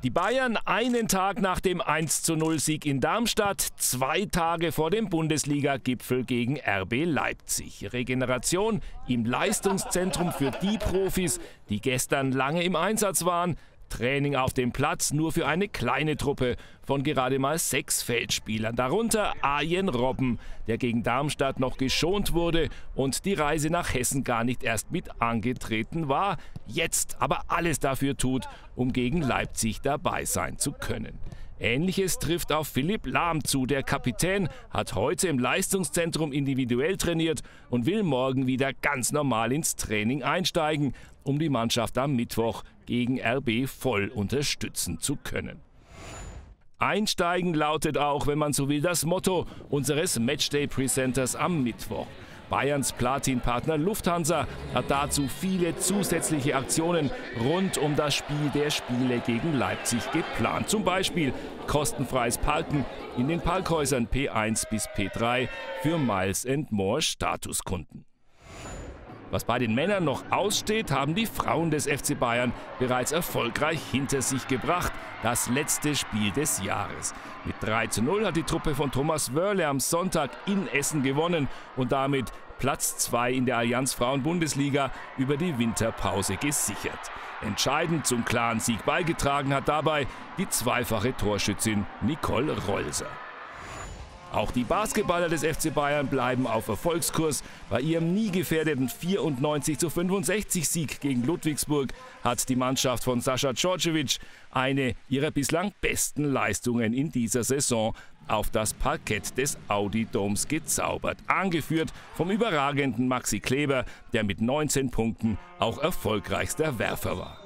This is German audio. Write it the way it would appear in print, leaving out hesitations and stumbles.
Die Bayern einen Tag nach dem 1:0-Sieg in Darmstadt, 2 Tage vor dem Bundesliga-Gipfel gegen RB Leipzig. Regeneration im Leistungszentrum für die Profis, die gestern lange im Einsatz waren. Training auf dem Platz nur für eine kleine Truppe von gerade mal 6 Feldspielern. Darunter Arjen Robben, der gegen Darmstadt noch geschont wurde und die Reise nach Hessen gar nicht erst mit angetreten war, jetzt aber alles dafür tut, um gegen Leipzig dabei sein zu können. Ähnliches trifft auf Philipp Lahm zu. Der Kapitän hat heute im Leistungszentrum individuell trainiert und will morgen wieder ganz normal ins Training einsteigen, um die Mannschaft am Mittwoch gegen RB voll unterstützen zu können. Einsteigen lautet auch, wenn man so will, das Motto unseres Matchday-Presenters am Mittwoch. Bayerns Platin-Partner Lufthansa hat dazu viele zusätzliche Aktionen rund um das Spiel der Spiele gegen Leipzig geplant. Zum Beispiel kostenfreies Parken in den Parkhäusern P1 bis P3 für Miles & More Statuskunden. Was bei den Männern noch aussteht, haben die Frauen des FC Bayern bereits erfolgreich hinter sich gebracht. Das letzte Spiel des Jahres. Mit 3:0 hat die Truppe von Thomas Wörle am Sonntag in Essen gewonnen und damit Platz 2 in der Allianz Frauen-Bundesliga über die Winterpause gesichert. Entscheidend zum klaren Sieg beigetragen hat dabei die zweifache Torschützin Nicole Rolser. Auch die Basketballer des FC Bayern bleiben auf Erfolgskurs. Bei ihrem nie gefährdeten 94:65 Sieg gegen Ludwigsburg hat die Mannschaft von Sascha Djordjevic eine ihrer bislang besten Leistungen in dieser Saison auf das Parkett des Audi Doms gezaubert. Angeführt vom überragenden Maxi Kleber, der mit 19 Punkten auch erfolgreichster Werfer war.